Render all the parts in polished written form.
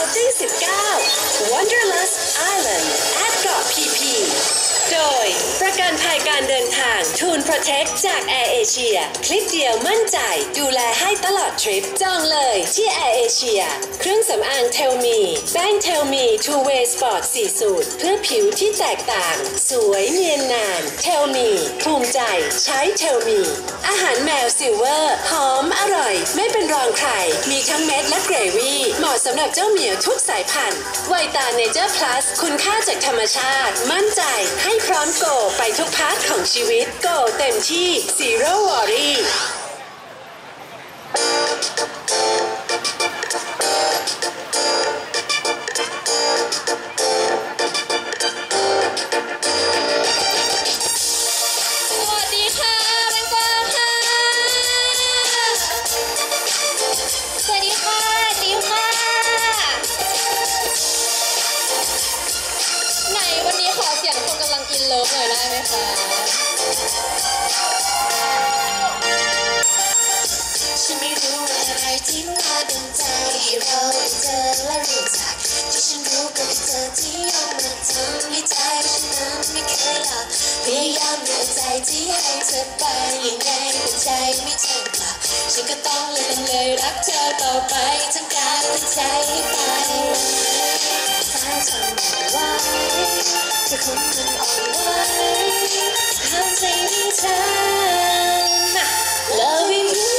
Outing 19 Wanderlust Island เกาะพีพีโดยประกันภัยการเดินทาง Tune Protect จาก Air Asia คลิกเดียวมั่นใจดูแลให้ตลอดทริปจองเลยที่ Air Asia เครื่องสำอาง Tell Me แป้ง Tell Me Two Way Sport 4 สูตรเพื่อผิวที่แตกต่างสวยเนียนนาน Tell Me ภูมิใจใช้ Tell Me อาหารแมวซิลเวอร์หอมอร่อยไม่เป็นรองใครมีทั้งเม็ดและเกรวี่เหมาะสำหรับเจ้าเหมียวทุกสายพันธุ์ไวตาเนเจอร์พลัสคุณค่าจากธรรมชาติมั่นใจให้พร้อมโกไปทุกพาร์ทของชีวิตโกเต็มที่ Zero Worry เลิฟเลยได้ไหมคะฉันไม่รู้ว่าอะไรที่มาดึงใจให้เราได้เจอและรู้จักที่ฉันรู้ก็คือเธอที่ยอมมาทำให้ใจฉันนั้นไม่เคยหลับพยายามเหนื่อยใจที่ให้เธอไปยังไงแต่ใจไม่เธอกลับฉันก็ต้องเลยรักเธอต่อไปทั้งกายทั้งใจให้ไปถ้าทำไม่ไหวจะคงมันอ่อนไหวทำใจไม่ทัน Loving you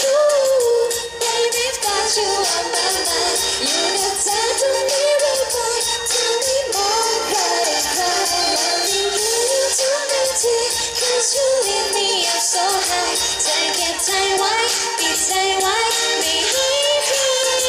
baby got you on my mind อยู่กับเธอตรงนี้เรื่อยไปเธอไม่มองใครLoving you ทุกนาที cause you lift me up so high ใจเก็บใจไว้ปิดใจไว้ไม่ให้ใคร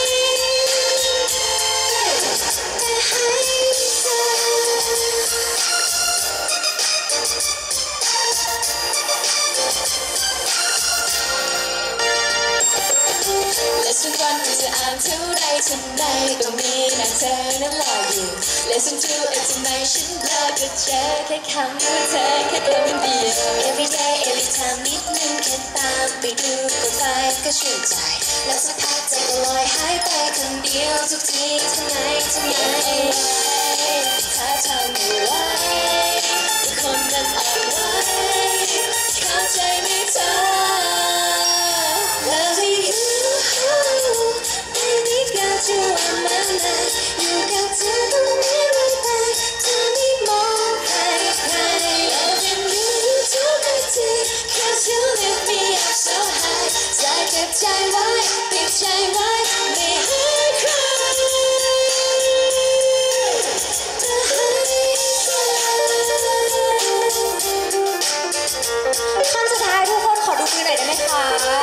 ทุกวันที่จะอ่านเท่าไรทันใดก็มีหน้าเธอนั้นรออยู่ Listen to it tonight ฉันรอจะเจอแค่คำว่าเธอแค่คำเดียว Every day every time นิดนึงแค่ตามไปดูก็ไปก็ชื่นใจแล้วสักพักใจก็ลอยหายไปคนเดียวทุกทีทั้งไงถ้าทำไม่ไหวแต่คนนั้นอ่อนไหวเข้าใจไม่ทัน Loving you baby got you on my mind อยู่กับเธอตรงนี้เรื่อยไปเธอไม่มองใคร Loving you ทุกนาที cause you lift me up so high ใจเก็บใจไว้ปิดใจไว้ไม่ให้ใครขั้นสุดท้ายทุกคนขอดูมือหน่อยได้ไหมคะ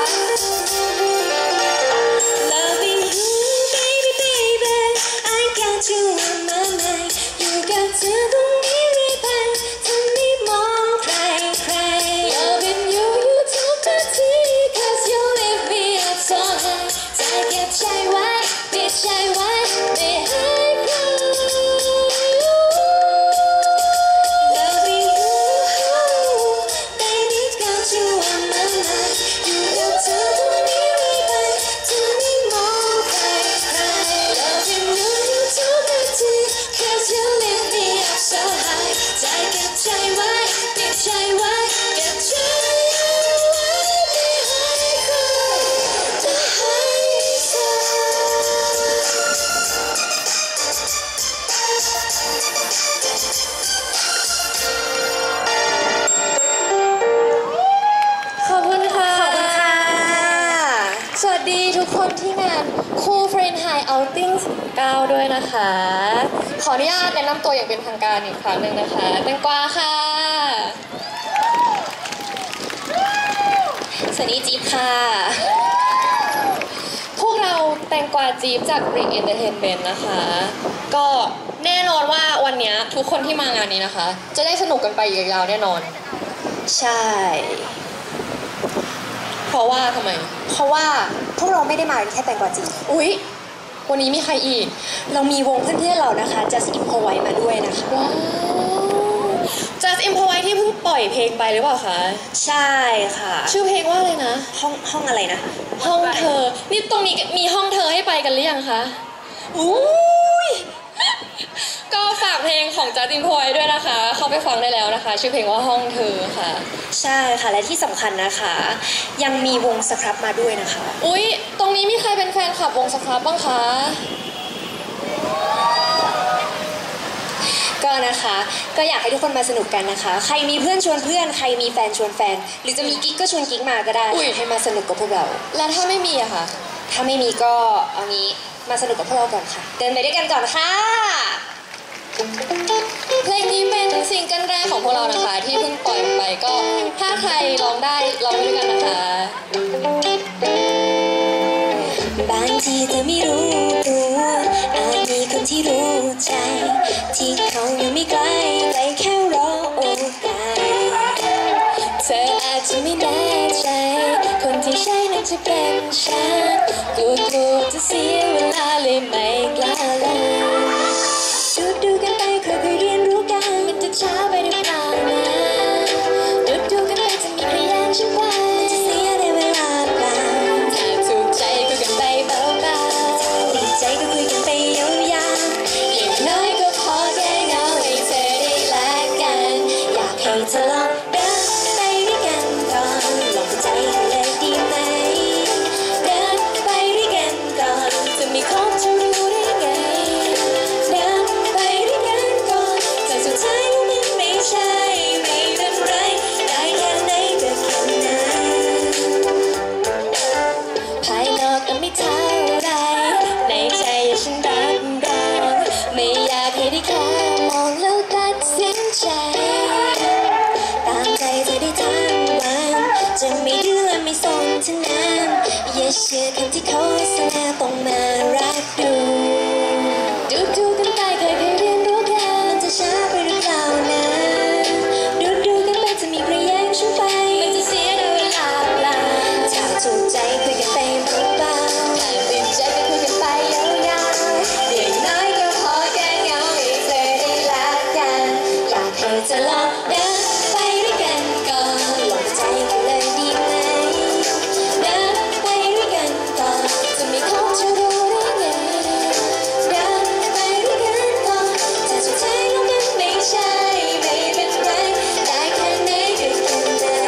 Loving you baby baby I got you on my mind อยู่กับเธอตรงนี้เรื่อยไปเธอไม่มองใคร Loving you ทุกนาที cause you lift me up so high ใจเก็บใจไว้ปิดใจไว้ไม่ให้ใครสวัสดีทุกคนที่งานคู่ Friend High Outing 19 ด้วยนะคะขออนุญาตแนะนำตัวอย่างเป็นทางการอีกครั้งหนึ่งนะคะแตงกวาค่ะสวัสดีจี๊บค่ะพวกเราแตงกวาจี๊บจาก Brick Entertainment นะคะก็แน่นอนว่าวันนี้ทุกคนที่มางานนี้นะคะจะได้สนุกกันไปอีกยาวแน่นอนใช่เพราะว่าทำไมเพราะว่าพวกเราไม่ได้มาแค่แตงกวาจีอุ๊ยวันนี้มีใครอีกเรามีวงเพื่อนๆเรานะคะ Just Improvise มาด้วยนะคะว้าว Just Improvise ที่เพิ่งปล่อยเพลงไปหรือเปล่าคะใช่ค่ะชื่อเพลงว่าอะไรนะห้องอะไรนะห้องเธอนี่ตรงนี้มีห้องเธอให้ไปกันหรือยังคะอู้ลงของจัสตินพอยด้วยนะคะเข้าไปฟังได้แล้วนะคะชื่อเพลงว่าห้องเธอค่ะใช่ค่ะและที่สำคัญนะคะยังมีวงสครับมาด้วยนะคะอุ๊ยตรงนี้มีใครเป็นแฟนคลับวงสครับบ้างคะก็นะคะก็อยากให้ทุกคนมาสนุกกันนะคะใครมีเพื่อนชวนเพื่อนใครมีแฟนชวนแฟนหรือจะมีกิ๊กก็ชวนกิ๊กมาก็ได้ให้มาสนุกกับพวกเราแล้วถ้าไม่มีอะคะถ้าไม่มีก็เอางี้มาสนุกกับพวกเราก่อนค่ะเดินไปด้วยกันก่อนค่ะเพลงนี้เป็นซิงเกิลแรกของพวกเรานะคะที่เพิ่งปล่อยไปก็ถ้าใครร้องได้ร้องไปด้วยกันนะคะบางทีเธอไม่รู้ตัวอาจมีคนที่รู้ใจที่เขายังไม่ไกลไปแค่รอโอกาสเธออาจจะไม่แน่ใจคนที่ใช่นั้นจะเป็นฉันกลัวจะเสียเวลาเลยไม่กล้าเลยดูกันไปค่อยๆเรียนรู้กันมันจะช้าไปหรือเปล่านะดูกันไปจะมีใครแย่งฉันไปมันจะเสียในเวลาเปล่าถ้าถูกใจคุยกันไปเบาๆถ้าดีใจก็คุยกันไปยาวๆอย่างน้อยก็พอแก้เหงาให้เธอได้แลกกันอยากให้เธอลองเดินไปด้วยกันก่อนลองใจกันเลยดีไหมเดินไปด้วยกันก่อนจะมีครบจะรู้ได้ไงเดินไปด้วยกันก่อนแต่สุดท้ายแล้วมันไม่ใช่ไม่เป็นไรได้แค่ไหนก็แค่นั้นภายนอกก็ไม่เท่าไรในใจฉันรับรองไม่อยากให้ได้แค่มองแล้วตัดสินใจตามใจเธอได้ทั้งวันจะไม่ดื้อและไม่สนทั้งนั้นอย่าเชื่อคำที่เขาแสดงต้องมารักดูกันไปค่อยๆเรียนรู้กันจะช้าไปหรือเปล่านะดูกันไปจะมีใครแย่งฉันไปมันจะเสียในเวลาเปล่าถ้าถูกใจคุยกันไปเบาๆถ้าติดใจก็คุยกันไปยาวๆอย่างน้อยก็พอแก้เหงาให้เธอได้รักกันอยากให้เธอลองเดินไปด้วยกันก่อนลองใจกันเลยดีไหมเดินไปด้วยกันก่อนจะมีเขาจะรู้ได้ไงเดินไปด้วยกันก่อนถ้าสุดท้ายแล้วมันไม่ใช่ไม่เป็นไรได้แค่ไหนก็แค่นั้น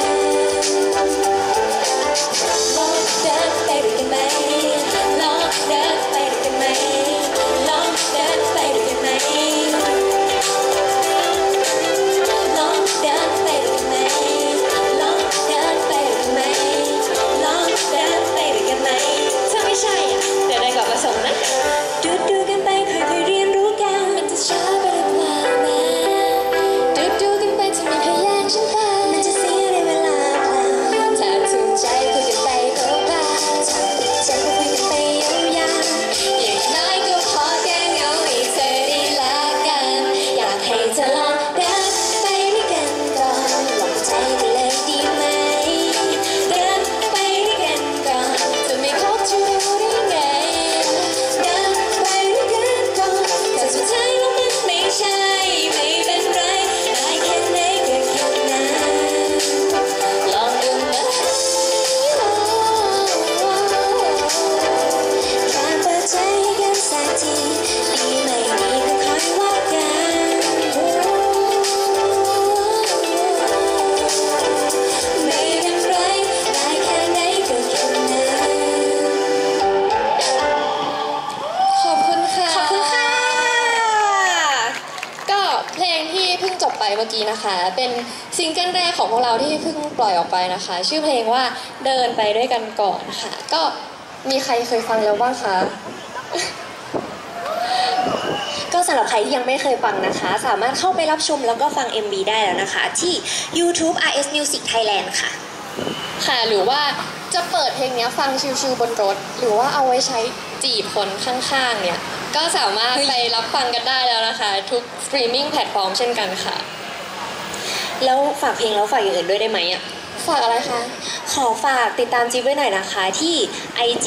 ลองเดินไปด้วยกันไหมลองเดินไปด้วยกันไหมลองเดินไปด้วยกันไหมลองเดินไปด้วยกันไหมลองเดินไปด้วยกันไหมลองเดินไปด้วยกันไหมถ้าไม่ใช่อ่ะเดี๋ยวได้กลับมาส่งนะดูกันไปค่อยๆเรียนรู้กันมันจะช้าไปหรือเปล่านะดูกันไปจะมีใครแย่งฉันไปมันจะเสียในเวลาเปล่าถ้าถูกใจคุยกันไปเบาๆถ้าติดใจก็คุยกันไปยาวๆอย่างน้อยก็พอแก้เหงาให้เธอได้รักกันอยากให้เธอลองเดินไปด้วยกันก่อนลองใจกันเลยดีไหมเดินไปด้วยกันก่อนจะไม่คบจะรู้ได้ไงเดินไปด้วยกันก่อนแต่สุดท้ายแล้วมันไม่ใช่ไม่เป็นไรได้แค่ไหนก็แค่นั้นลองดูนะแค่เปิดใจให้กันสักทีดีไม่ดีก็ค่อยว่ากันไม่เป็นไรได้แค่ไหนก็แค่นั้นขอบคุณค่ะขอบคุณค่ะก็เพลงที่เพิ่งจบไปเมื่อกี้นะคะ เป็นซิงเกิลแรกของพวกเราที่เพิ่งปล่อยออกไปนะคะ ชื่อเพลงว่าเดินไปด้วยกันก่อนค่ะ ก็มีใครเคยฟังแล้วบ้างคะก็สำหรับใครที่ยังไม่เคยฟังนะคะ สามารถเข้าไปรับชมแล้วก็ฟัง MV ได้แล้วนะคะ ที่ YouTube RS Music Thailand ค่ะค่ะหรือว่าจะเปิดเพลงนี้ฟังชิลๆบนรถ หรือว่าเอาไว้ใช้จีบคนข้างๆเนี่ยก็สามารถไปรับฟังกันได้แล้วนะคะ ทุกสตรีมมิ่งแพลตฟอร์มเช่นกันค่ะแล้วฝากเพลงแล้วฝากอย่างอื่นด้วยได้ไหมอ่ะฝากอะไรคะขอฝากติดตามจิ๊บไว้หน่อยนะคะที่ IG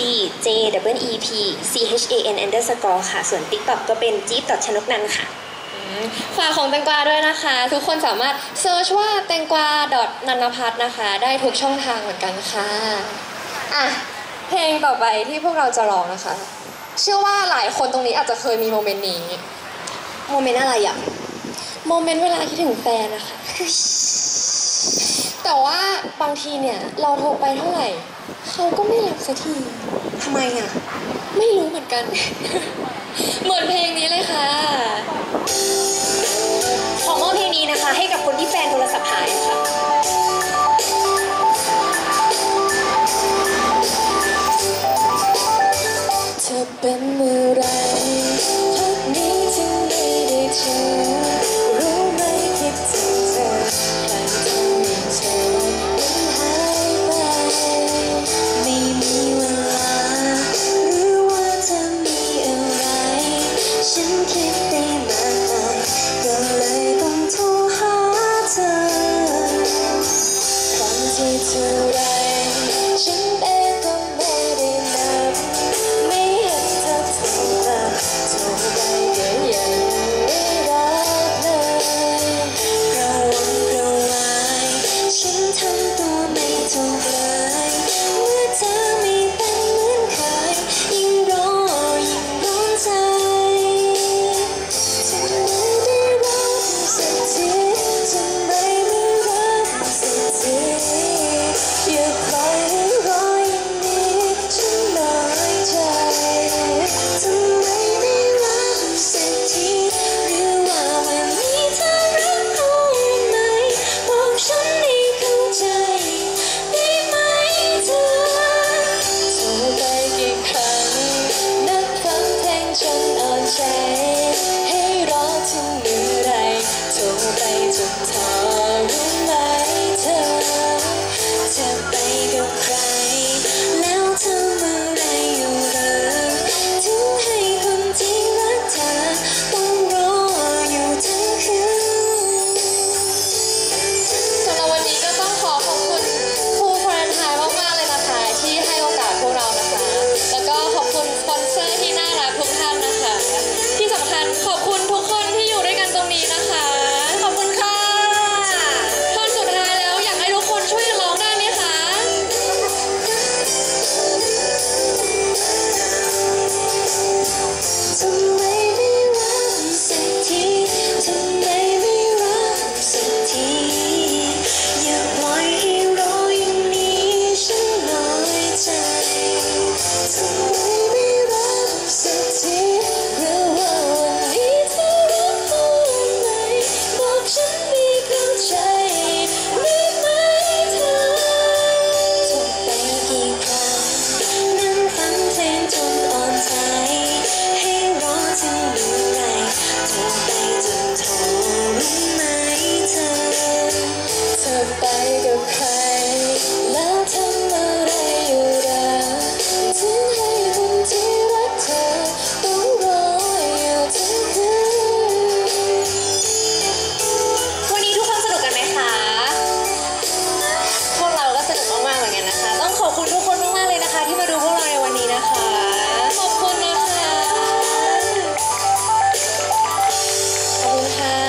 JEPCHAN_ ค่ะส่วน TikTok ก็เป็นจิ๊บชนกนันท์ค่ะฝากของแตงกวาด้วยนะคะ ทุกคนสามารถเซิร์ชว่าแตงกวานันพัฒน์นะคะได้ทุกช่องทางเหมือนกันค่ะอ่ะเพลงต่อไปที่พวกเราจะร้องนะคะ เชื่อว่าหลายคนตรงนี้อาจจะเคยมีโมเมนต์นี้โมเมนต์อะไรอ่ะโมเมนต์เวลาคิดถึงแฟนนะคะแต่ว่าบางทีเนี่ยเราโทรไปเท่าไหร่เขาก็ไม่รับสักทีทำไมอ่ะไม่รู้เหมือนกัน เหมือนเพลงนี้เลยค่ะขอมอบเพลงนี้นะคะ ให้กับคนที่แฟนโทรศัพท์หายค่ะเธอเป็นเมื่อไรพักนี้จึงไม่ได้เจอรู้ไหมคิดถึงเธอใครจะมีเธอมันหายไปไม่มีเวลาหรือว่าจะมีอะไรฉันคิดได้มากมายก็เลยต้องโทรหาเธอครั้งที่เธอไรฉันเองก็ไม่ได้นับไม่เห็นเธอโทรมาโทรไปก็ยังไม่รับเลยกระวนกระวายฉันทำตัวไม่ถูกเลยเมื่อเธอไม่เป็นเหมือนเคยยิ่งรอยิ่งร้อนใจทำไมไม่รับสักทีทำไมไม่รับสักทีอย่าปล่อยให้รออย่างนี้ฉันน้อยใจทำไมไม่รับสักทีหรือว่าวันนี้เธอรักเขาไหมบอกฉันให้เข้าใจได้ไหมเธอโทรไปกี่ครั้งนับฟังเพลงจนอ่อนใจให้รอถึงเมื่อไรโทรไปจนท้อรู้ไหมเธอจะไปกับใครแล้วทำอะไรอยู่เหรอถึงให้คนที่รักเธอต้องรออยู่ทั้งคืนสำหรับวันนี้ก็ต้องขอขอบคุณครูพรณทายมากๆเลยนะคะที่ให้โอกาสพวกเรานะคะ แล้วก็ขอบคุณสปอนเซอร์ที่น่ารักทุกท่านนะคะ ที่สำคัญขอบคุณทุกคนที่อยู่ด้วยกันตรงนี้นะคะ ขอบคุณค่ะตอนสุดท้ายแล้วอยากให้ทุกคนช่วยกันร้องได้ไหมคะทำไมไม่รับสักทีทำไมไม่รับสักทีอย่าปล่อยให้รออย่างนี้ฉันน้อยใจทำไมไม่รับสักทีหรือว่าวันนี้เธอรักเขาไหมบอกฉันไม่เข้าใจได้ไหมเธอโทรไปกี่ครั้งนั่งฟังเพลงจนอ่อนใจให้รอถึงเมื่อไรโทรไปจนโทรรู้ไหมเธอเธอไปกับใครแล้วทำอะไรอยู่เหรอถึงให้คนที่รักเธอต้องรออยู่ทั้งคืนวันนี้ทุกคนสนุกกันไหมคะ พวกเราก็สนุกมากๆเหมือนกันนะคะ ต้องขอบคุณทุกคนมากๆเลยนะคะ ที่มาดูพวกเราในวันนี้นะคะขอบคุณนะคะ ขอบคุณค่ะ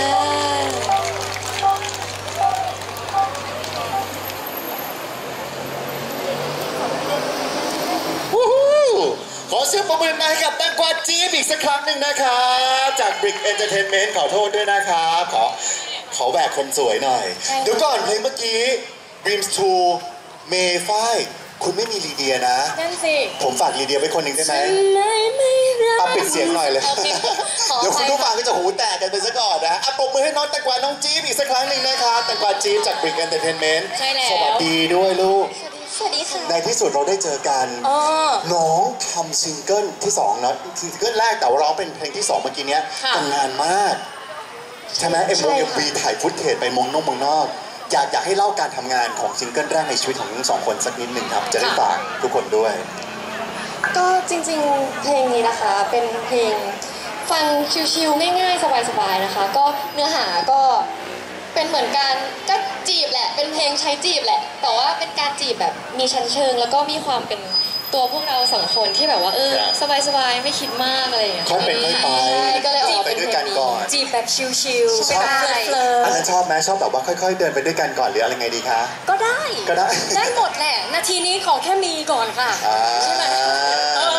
วู้ฮู้ขอเสียงปรบมือให้กับแตงกวาจี๊บอีกสักครั้งหนึ่งนะครับจาก Brick Entertainment ขอโทษด้วยนะครับขอแหวกคนสวยหน่อย เดี๋ยวก่อนเพลงเมื่อกี้ Dreams 2 เมย์ฝ้ายคุณไม่มีลีเดียนะนั่นสิผมฝากลีเดียไว้คนหนึ่งได้ไหมไม่รักเอาปิดเสียงหน่อยเลยโอเคขออภัยเดี๋ยวคุณผู้ฟังก็จะหูแตกกันไปซะก่อนนะอ่ะปรบมือให้น้องแตงกวาน้องจี๊บอีกสักครั้งหนึ่งนะครับแตงกวาจี๊บจาก Brick Entertainment ใช่แล้วสวัสดีด้วยลูกสวัสดีค่ะในที่สุดเราได้เจอกันอ๋อน้องทำซิงเกิลที่2นะซิงเกิลแรกแต่ว่าร้องเป็นเพลงที่2เมื่อกี้เนี้ยค่ะทำงานมาก ใช่ไหมเอ็มใช่ค่ะวีถ่ายฟุตเทจไปเมืองนอก อยากให้เล่าการทำงานของซิงเกิลแรกในชีวิตของทั้งสองคนสักนิดหนึ่งครับ จะได้ฝากทุกคนด้วยก็จริงๆ เพลงนี้นะคะเป็นเพลงฟังชิลๆง่ายๆ สบายๆนะคะ ก็เนื้อหาก็เป็นเหมือนการก็จีบแหละ เป็นเพลงใช้จีบแหละ แต่ว่าเป็นการจีบแบบมีชั้นเชิง แล้วก็มีความเป็นตัวพวกเราสองคนที่แบบว่าครับสบายๆไม่คิดมากอะไรอย่างเงี้ยค่อยเป็นค่อยไปใช่ก็เลยออกมาไปเป็นด้วยเพลกันงนี้ก่อนจีบแบบชิลๆชอบแบบเฟลิร์อันนั้นชอบไหมชอบแบบว่าค่อยๆ เดินไปด้วยกันก่อนหรืออะไรไงดีคะก็ได้ก็ได้ได้หมดแหละ นาทีนี้ขอแค่มีก่อนค่ะอ่าใช่ไหมนะฮะอ่ะ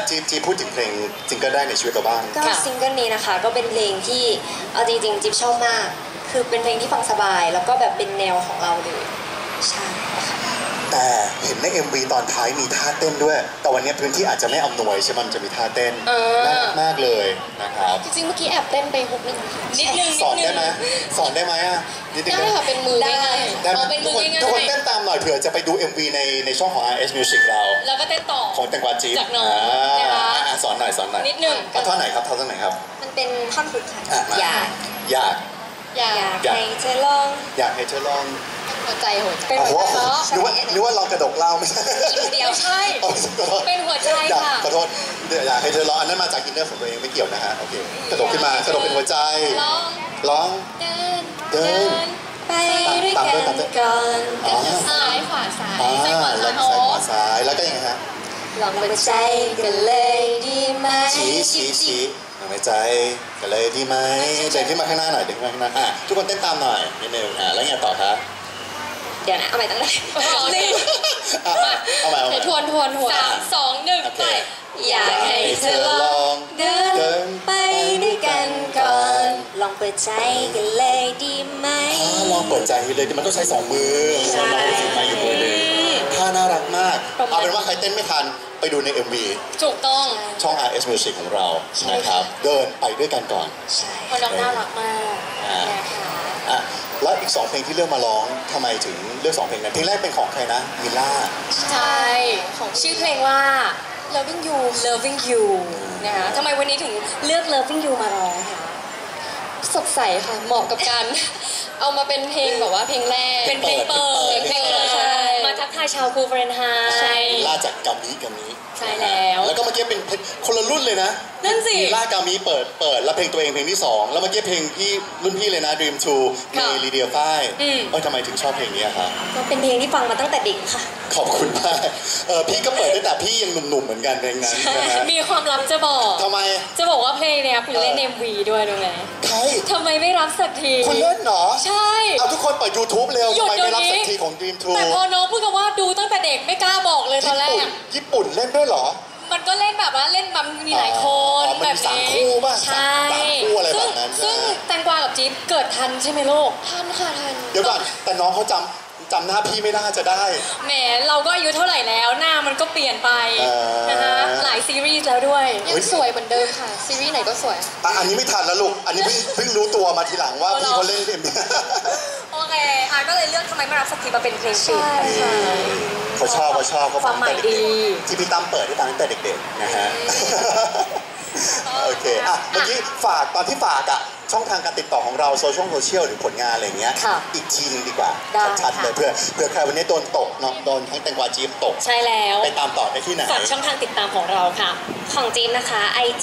จีพูดถึงเพลงซิงเกิลแรกในชีวิตเราบ้างก็ซิงเกิลนี้นะคะก็เป็นเพลงที่เอาจริงๆจิ๊บชอบมาก คือเป็นเพลงที่ฟังสบายแล้วก็แบบเป็นแนวของเราเลยใช่ค่ะแต่เห็นใน MV ตอนท้ายมีท่าเต้นด้วย แต่วันนี้พื้นที่อาจจะไม่อำนวยใช่ไหมมันจะมีท่าเต้นน่ารักมากเลยนะครับจริงๆเมื่อกี้แอบเต้นไปฮุกนิดนึงสอนได้ไหมสอนได้ไหมอ่ะนิดนึงได้ค่ะเป็นมือง่ายได้ๆเอาเป็นทุมืกอคนง่ายทุกคนเต้นตามหน่อยเผื่อจะไปดู MV ในช่องของ RS Music เราๆแล้วก็เต้นต่อของแตงกวาจี๊ดจากน้องนะคะสอนหน่อยสอนหน่อยนิดหนึ่งเอาท่อนไหนครับท่อนไหนครับมันเป็นท่อนฝึกค่ะอ่ะมาอยากอยากอย่าอยากให้เธอลองอยากให้เธอลองหัวใจเป็นโอ้โหหัวใจนึกว่าลองกระดกเหล้าไม่ใช่เดียวใช่เอาขอโทษเป็นหัวใจอยากค่ะขอโทษเดี๋ยวอยากให้เธอลองอันนั้นมาจากอินเนอร์ของตัวเองไม่เกี่ยวนะฮะโอเคกระดกขึ้นมากระดกเป็นหัวใจร้องร้องเดินเดินไปด้วยกันก่อนอ๋อซ้ายขวาซ้ายอ่าซ้ายขวาแล้วซ้ายซ้ายโอ้ขวาซ้ายแล้วก็ยังไงฮะลองเปิดใจกันเลยดีไหมชี้ลองในใจกันเลยดีไหมเดินขึ้นมาข้างหน้าหน่อยเดินขึ้นมาข้างหน้าทุกคนเต้นตามหน่อยนิดนึงแล้วไงต่อครับเดี๋ยวนะเอาใหม่ตั้งแต่นี่เอาใหม่เอาใหม่ทวนสามสองหนึ่งโอเคไปอยากให้เธอลองเดินไปด้วยกันก่อน ลองเปิดใจกันเลยดีไหมลองเปิดใจเลยมันต้องใช้สองมือใช่น้องถือไม้อยู่มือหนึงท่าน่ารักมากเอาเป็นว่าใครเต้นไม่ทันไปดูใน MV ถูกต้องช่อง RS Music ของเรานะครับเดินไปด้วยกันก่อนใช่เพราะน้องน่ารักมากอ่านะคะอ่ะแล้วอีก 2 เพลงที่เลือกมาร้องทำไมถึงเลือก 2 เพลงนั้นเพลงแรกเป็นของใครนะมิลล่าใช่ของชื่อเพลงว่า Loving You Loving You นะคะทำไมวันนี้ถึงเลือก Loving You มาร้องคะสดใสค่ะเหมาะกับการ เอามาเป็นเพลงแบบว่าเพลงแรกเป็นเพลงเปิดเพลงเปิดใช่มาทักทายชาวคูเฟรนไฮมิลล่าจากกามิใช่แล้วแล้วก็เมื่อกี้เป็นคนละรุ่นเลยนะนั่นสิมิลล่ากามิเปิดแล้วเพลงตัวเองเพลงที่ 2 แล้วเมื่อกี้เพลงพี่รุ่นพี่เลยนะ Dream 2 ค่ะมีลีเดียฝ้ายอืมทำไมถึงชอบเพลงนี้อะครับก็เป็นเพลงที่ฟังมาตั้งแต่เด็กค่ะขอบคุณมากพี่ก็เปิดตั้งแต่พี่ยังหนุ่มๆเหมือนกันเพลงนั้นนะฮะมีความลับจะบอกทำไมจะบอกว่าเพลงเนี้ยคุณเล่น MV ด้วยรู้ไหมใครทำไมไม่รับสักทีคุณเล่นเหรอใช่เอาทุกคนเปิด YouTube เร็วหยุทำดไมไม่รับเดี๋สัยวกนี้ทีของ Dream แต่พอ 2 น้องพูดกันว่าดูตั้งแต่เด็กไม่กล้าบอกเลยตอนแรกญี่ปุ่นเล่นด้วยเหรอมันก็เล่นแบบว่าเล่นแบบมีหลายคนอ๋อมันแบบมีสามนี้คู่ป่ะใช่สามคู่อะไรแบบนั้นซึ่งนะแตงกวากับจิ๊บเกิดทันใช่ไหมลูกทันค่ะทันเดี๋ยวก่อนแต่น้องเขาจำหน้าพี่ไม่น่าจะได้แหมเราก็อายุเท่าไหร่แล้วหน้ามันก็เปลี่ยนไปเออนะคะหลายซีรีส์แล้วด้วยเฮ้ยัยงสวยเหมือนเดิมค่ะ ซีรีส์ไหนก็สวยอันนี้ไม่ทันแล้วลูก อันนี้เพิ่งรู้ตัวมาทีหลังว่าพี่เขาเล่นเพลงโอเคก็เลยเลือกทำไมไม่รับสักทีมาเป็นเพลงปิดใช่ค่ะเขาชอบเขาฟังความหมายดีที่พี่ตั้มเปิดให้ฟังตั้งแต่เด็กๆนะฮะ โอเคเมื่อกี้ฝากตอนที่ฝากช่องทางการติดต่อของเราโซเชียลหรือผลงานอะไรเงี้ยค่ะอีกทีนึงดีกว่าได้ชัดๆเลยค่ะเพื่อใครวันนี้โดนตกเนาะโดนทั้งแตงกวาจี๊บตกใช่แล้วไปตามต่อได้ที่ไหนฝากช่องทางติดตามของเราค่ะของจีนนะคะ IG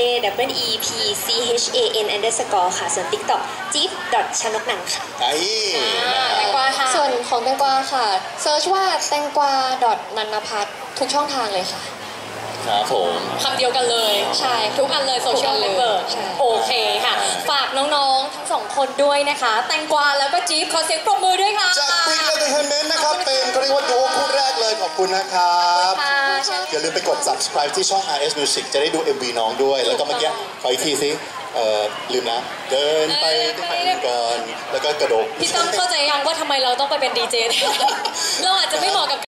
JEEPCHAN_ ค่ะ ส่วน TikTok จี๊บชนกหนังค่ะไอ้แตงกวาค่ะ ส่วนของแตงกวาค่ะเซิร์ชว่าแตงกวานันพัฒน์ทุกช่องทางเลยค่ะครับผมคำเดียวกันเลย ใช่ ทุกอันเลยโซเชียลทุกอันเน็เลยตเวิร์กใช่โอเคค่ะ ฝากน้องๆ ทั้งสองคนด้วยนะคะ แตงกวาแล้วก็จี๊บขอเสียงปรบมือด้วยค่ะจาก Big Entertainment นะครับ เป็นเขาเรียกว่าดูโอคู่แรกเลยขอบคุณนะครับค่ะอย่าลืมไปกด subscribe ที่ช่อง RS Music จะได้ดู MV น้องด้วย แล้วก็เมื่อกี้ขออีกทีสิลืมนะ เดินไปด้วยกันก่อน แล้วก็กระโดดพี่ตั้มเข้าใจยังว่าทำไมเราต้องไปเป็นดีเจ เราอาจจะไม่เหมาะกับ